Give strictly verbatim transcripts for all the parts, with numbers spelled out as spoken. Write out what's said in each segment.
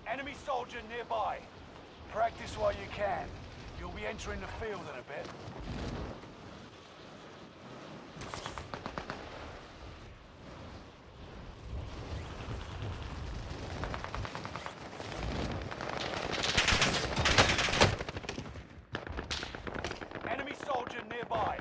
Enemy soldier nearby. Practice while you can. You'll be entering the field in a bit. Enemy soldier nearby.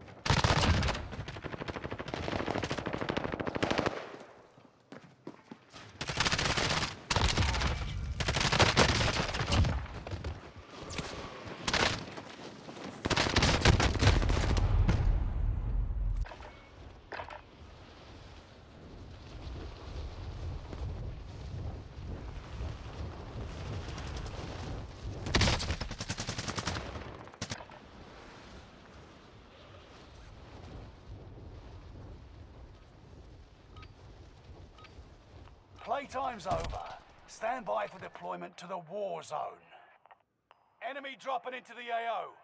Playtime's over. Stand by for deployment to the war zone. Enemy dropping into the A O.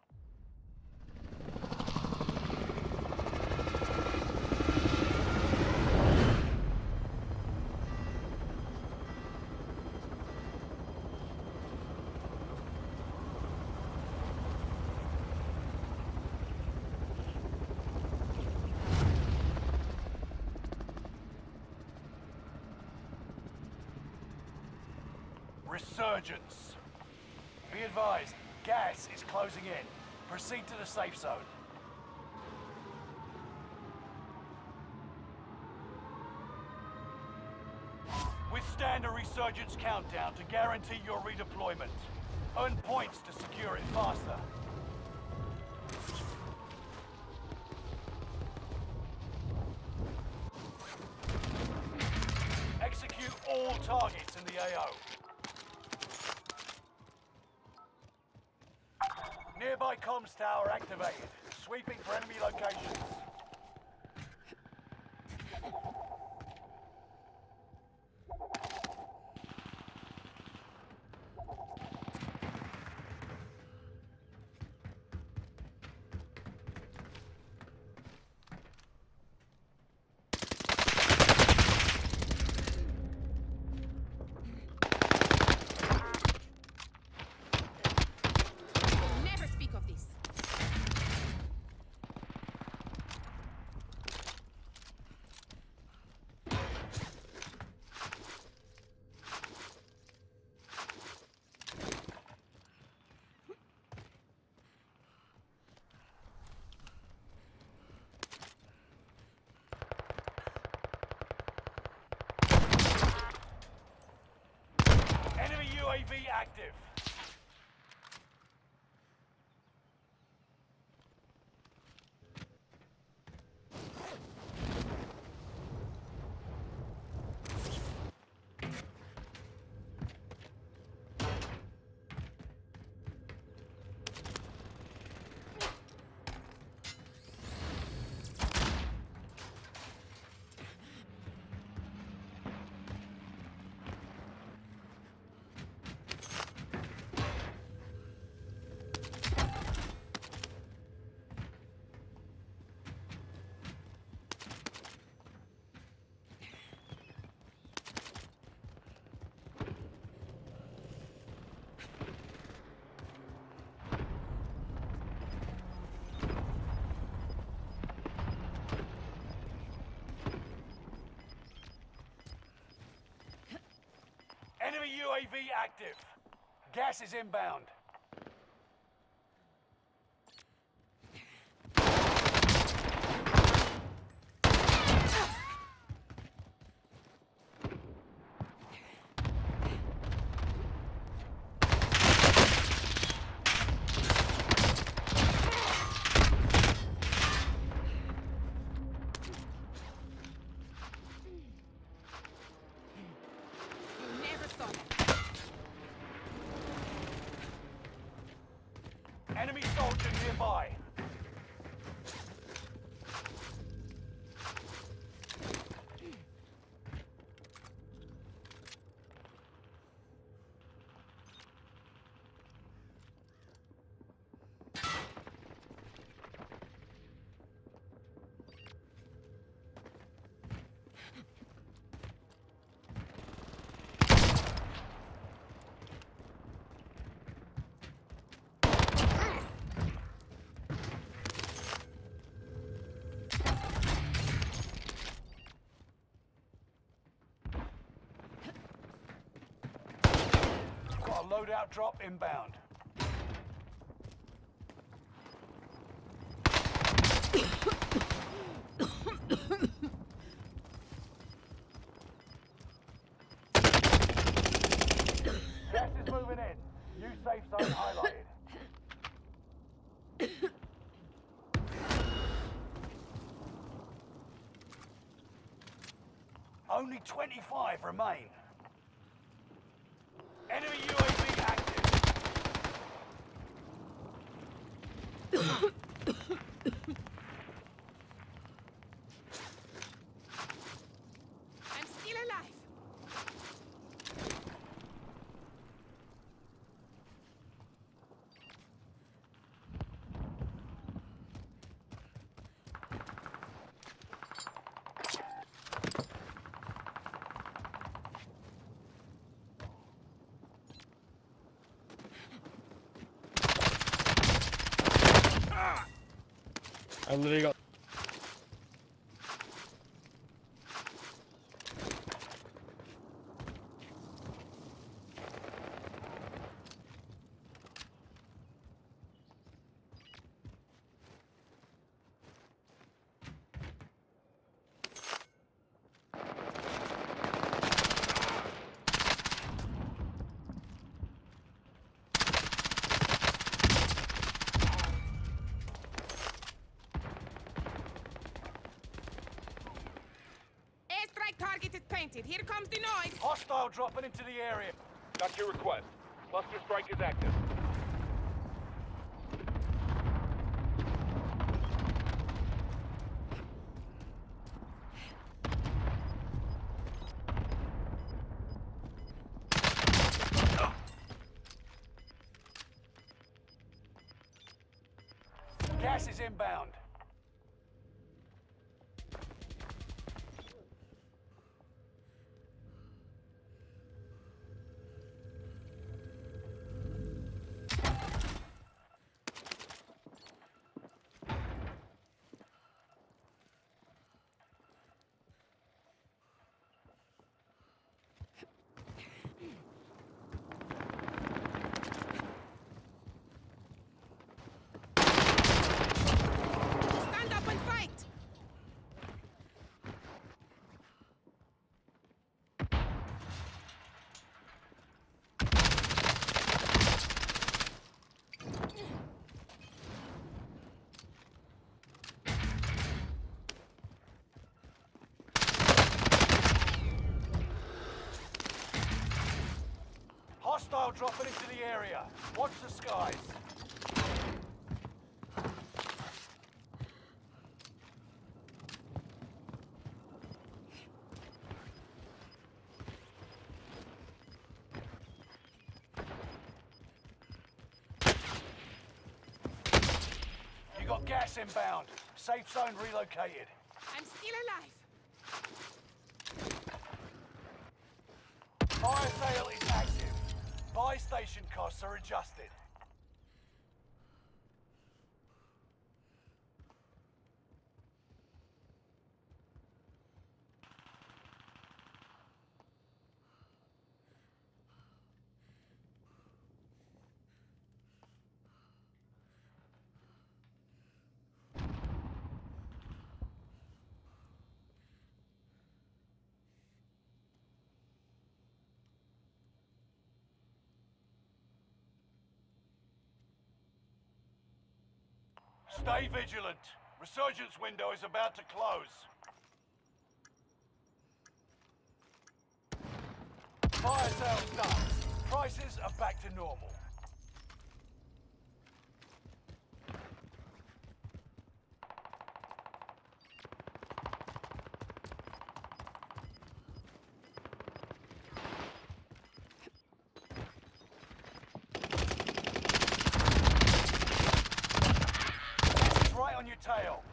Resurgence. Be advised, gas is closing in. Proceed to the safe zone. Withstand a resurgence countdown to guarantee your redeployment. Earn points to secure it faster. Execute all targets in the A O. Nearby comms tower activated. Sweeping for enemy locations. U A V active. Enemy U A V active. Gas is inbound. Enemy soldier nearby. loadout drop inbound. Gas is moving in. New safe zone highlighted. Only twenty-five remain. Enemy U A V active. I'm still alive. I literally got. Airstrike target is painted. Here comes the noise. Hostile dropping into the area. Got your request. Cluster strike is active. Gas is inbound. Stand up and fight. Hostile dropping into the area. Watch the skies. You got gas inbound. Safe zone relocated. I'm still alive. Fire sale is active. Buy station costs are adjusted. Stay vigilant. Resurgence window is about to close. Fire sales done. Prices are back to normal. Right on your tail.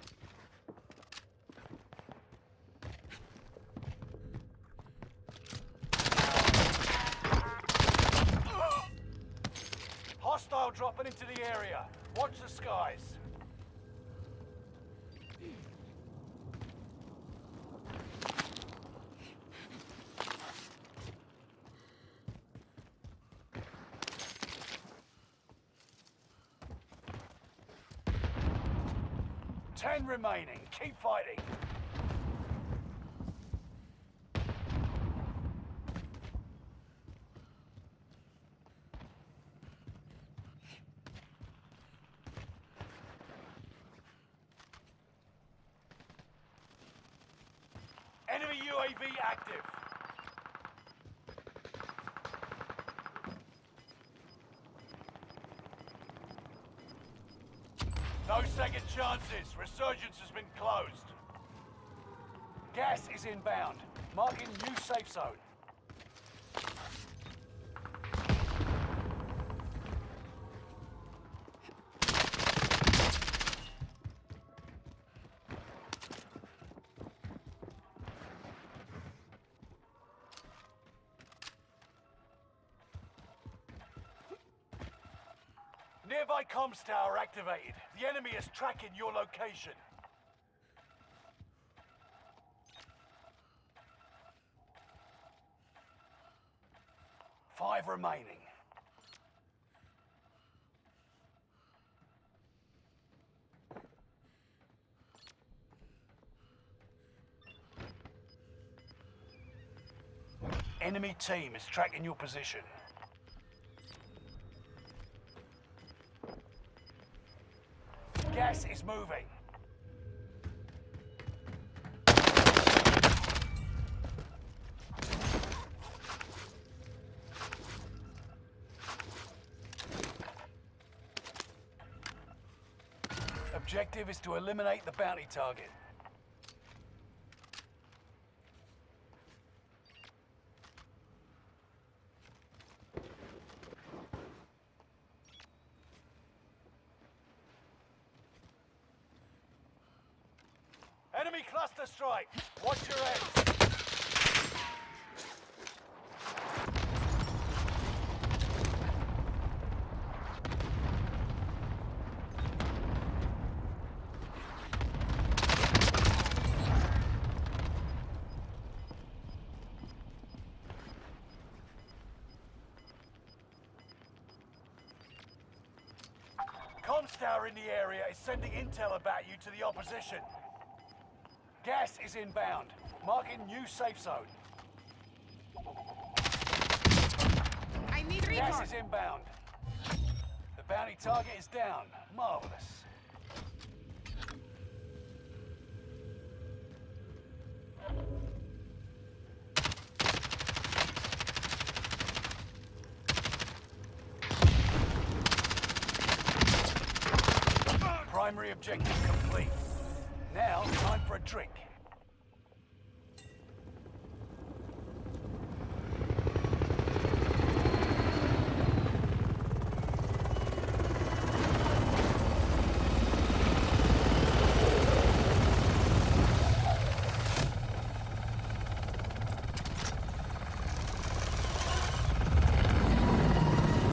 Hostile dropping into the area. Watch the skies. Ten remaining. Keep fighting. Enemy U A V active. No second chances. Resurgence has been closed. Gas is inbound. Marking new safe zone. Nearby comms tower activated. The enemy is tracking your location. Five remaining. Enemy team is tracking your position. Gas is moving. Objective is to eliminate the bounty target. Enemy cluster strike. Watch your head. Comms tower in the area is sending intel about you to the opposition. Gas is inbound. Marking new safe zone. I need recon. Gas is inbound. The bounty target is down. Marvelous. Primary objective complete. Now, time for a drink.